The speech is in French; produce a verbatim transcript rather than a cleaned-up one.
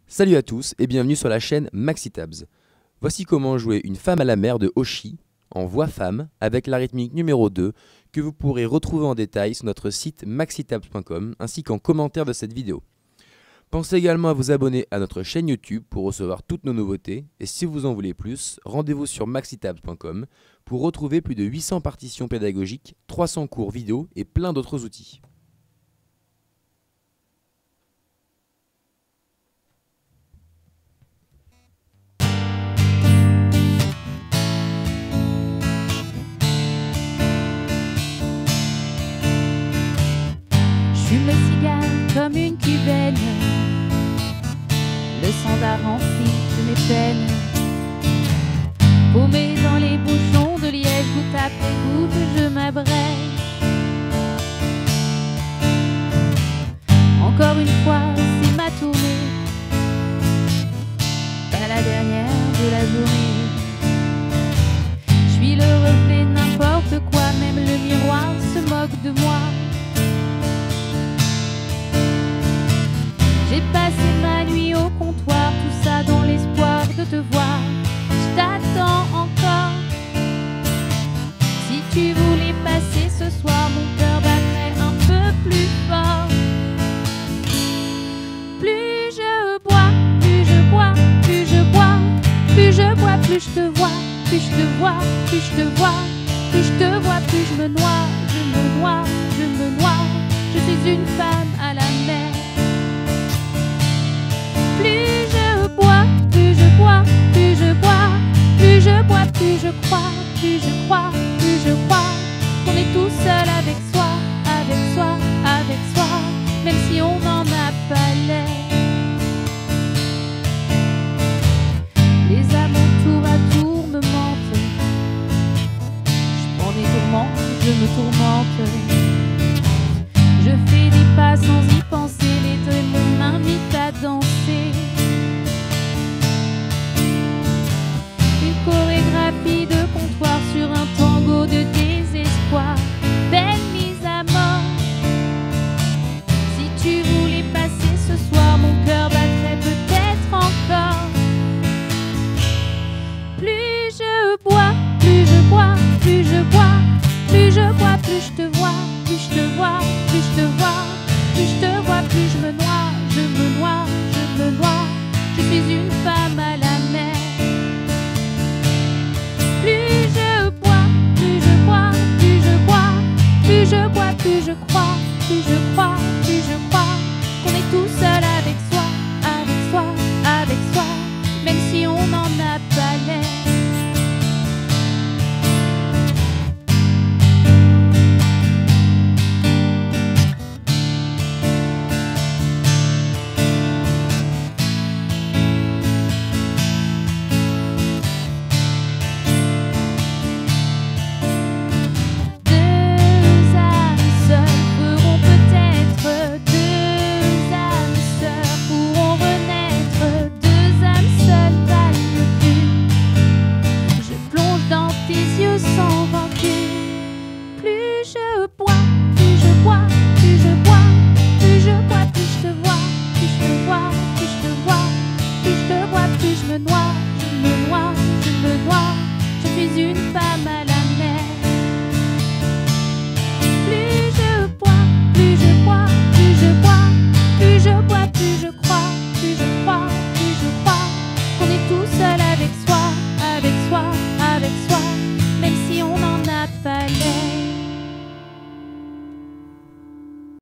Salut à tous et bienvenue sur la chaîne MaxiTabs. Voici comment jouer une femme à la mer de Hoshi en voix femme avec la rythmique numéro deux que vous pourrez retrouver en détail sur notre site maxitabs point com ainsi qu'en commentaire de cette vidéo. Pensez également à vous abonner à notre chaîne YouTube pour recevoir toutes nos nouveautés et si vous en voulez plus, rendez-vous sur maxitabs point com pour retrouver plus de huit cents partitions pédagogiques, trois cents cours vidéo et plein d'autres outils. J'fume le cigare comme une cubaine, le sandar rempli de mes peines. Paumé dans les bouchons de liège, goutte après goutte, je m'abrège. Encore une fois, c'est ma tournée, pas la dernière de la journée. J'suis le reflet de n'importe quoi, même le miroir se moque de moi. J'ai passé ma nuit au comptoir, tout ça dans l'espoir de te voir. Je t'attends encore. Si tu voulais passer ce soir, mon cœur battrait un peu plus fort. Plus je bois, plus je bois, plus je bois, plus je bois, plus je te vois, plus je te vois, plus je te vois, plus je te vois, plus je me noie, je me noie, je me noie. Je suis une femme à la mer.